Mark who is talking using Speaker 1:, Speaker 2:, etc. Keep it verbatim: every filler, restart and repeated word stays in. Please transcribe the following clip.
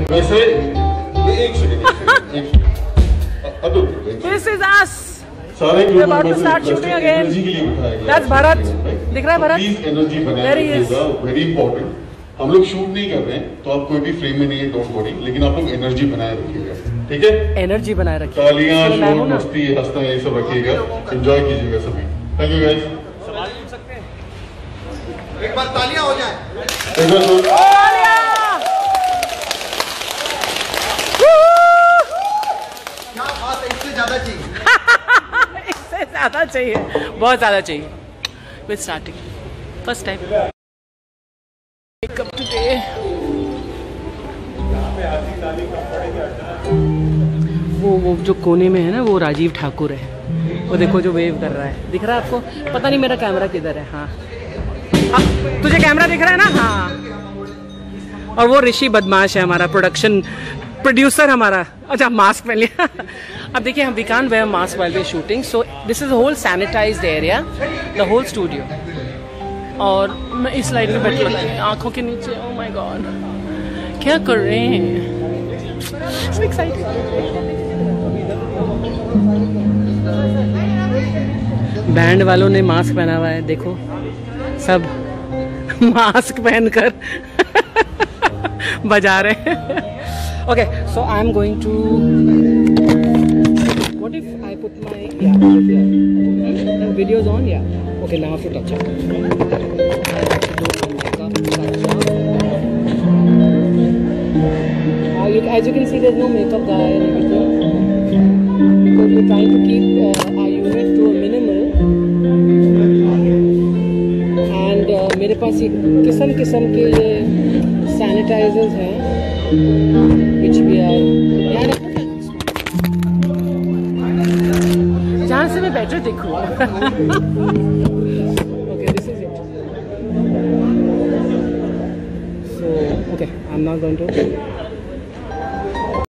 Speaker 1: वैसे एक सेकंड एक सेकंड
Speaker 2: This is us.
Speaker 1: सारे
Speaker 2: We're about to start shooting again. That's Bharat. दिख रहा है भरत?
Speaker 1: प्लीज एनर्जी बनाए रखिएगा, वेरी इंपॉर्टेंट। हम लोग शूट नहीं कर रहे हैं तो आप कोई भी फ्रेम में नहीं है, डोंट वरी, लेकिन आप लोग एनर्जी बनाए रखिएगा, ठीक है?
Speaker 2: एनर्जी बनाए रखिएगा,
Speaker 1: तालियां, शोर, मस्ती, हंसना, ये सब रखिएगा, एंजॉय कीजिएगा सभी। Thank you guys.
Speaker 3: सवाल पूछ सकते हैं?
Speaker 4: एक बार तालियां हो जाए।
Speaker 1: एक बार
Speaker 4: क्या बात है, इससे ज्यादा चाहिए।
Speaker 2: इससे ज्यादा चाहिए, बहुत ज्यादा चाहिए। We're starting. First time. Wake up today. वो वो जो कोने में है ना, वो राजीव ठाकुर है। वो देखो जो वेव कर रहा है, दिख रहा है आपको? पता नहीं मेरा कैमरा किधर है। हाँ हाँ, तुझे कैमरा दिख रहा है ना? हाँ। और वो ऋषि बदमाश है, हमारा प्रोडक्शन प्रोड्यूसर हमारा। अच्छा, मास्क पहन लिया। अब देखिए, हम we can't wear mask while we are shooting, so this is whole sanitized area, the whole studio. और मैं इस लाइट में बैठ लगी आंखों के नीचे। ओह माय गॉड, क्या कर रहे हैं? So excited. बैंड वालों ने मास्क पहना हुआ है, देखो सब मास्क पहनकर बजा रहे हैं। Okay, so I'm going to. What if I put my yeah over here? Hmm? The video's on, yeah. Okay, now I have to touch up. I have to do some makeup, touch up. Uh, you, as you can see, there's no makeup guy and everything because we're trying to keep uh, our unit to a minimal. And uh, मेरे पास ये किस्म किस्म के ये sanitisers हैं, which we are. जहाँ से मैं बेटर दिखूँ। Okay, this is it. So, okay, I'm not going to.